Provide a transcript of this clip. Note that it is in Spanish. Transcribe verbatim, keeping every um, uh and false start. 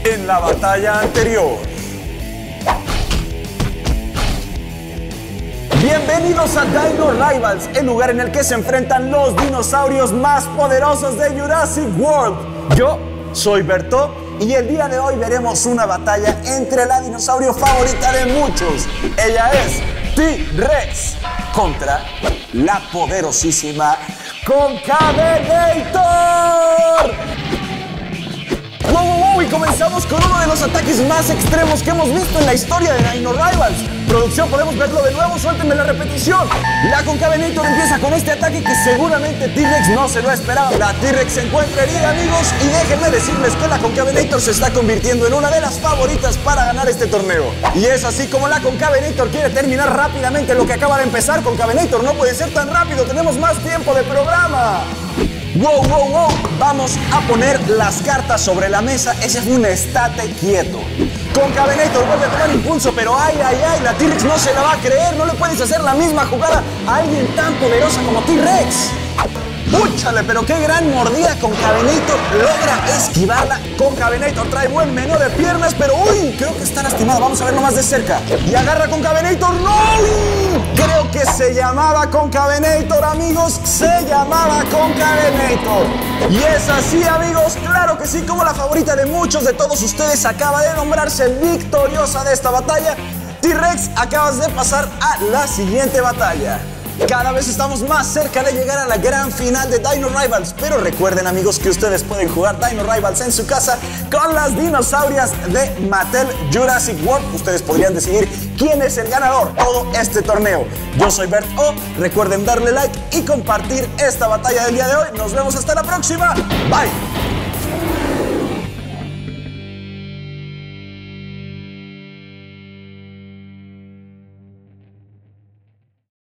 en la batalla anterior. Bienvenidos a Dino Rivals, el lugar en el que se enfrentan los dinosaurios más poderosos de Jurassic World. Yo soy Berto y el día de hoy veremos una batalla entre la dinosaurio favorita de muchos. Ella es T-Rex contra la poderosísima Concavenator. ¡Wow, wow, wow! Y comenzamos con uno de los ataques más extremos que hemos visto en la historia de Dino Rivals. Producción, ¿podemos verlo de nuevo? Suéltenme la repetición. La Concavenator empieza con este ataque que seguramente T-Rex no se lo esperaba. La T-Rex se encuentra herida, amigos, y déjenme decirles que la Concavenator se está convirtiendo en una de las favoritas para ganar este torneo. Y es así como la Concavenator quiere terminar rápidamente lo que acaba de empezar. Concavenator, no puede ser tan rápido, tenemos más tiempo de programa. Wow, wow, wow, vamos a poner las cartas sobre la mesa. Ese fue un estate quieto. Concavenator vuelve a tomar impulso, pero ay, ay, ay, la T-Rex no se la va a creer. No le puedes hacer la misma jugada a alguien tan poderosa como T-Rex. ¡Púchale! Pero qué gran mordida. Concavenator logra esquivarla. Concavenator trae buen menú de piernas, pero ¡uy! Creo que está lastimado. Vamos a verlo más de cerca. Y agarra Concavenator. ¡No! Creo que se llamaba Concavenator, amigos. Se llamaba Concavenator. Y es así, amigos. Claro que sí, como la favorita de muchos de todos ustedes acaba de nombrarse victoriosa de esta batalla. T-Rex, acabas de pasar a la siguiente batalla. Cada vez estamos más cerca de llegar a la gran final de Dino Rivals. Pero recuerden, amigos, que ustedes pueden jugar Dino Rivals en su casa con las dinosaurias de Mattel Jurassic World. Ustedes podrían decidir quién es el ganador de todo este torneo. Yo soy Bert O. Recuerden darle like y compartir esta batalla del día de hoy. Nos vemos hasta la próxima. Bye.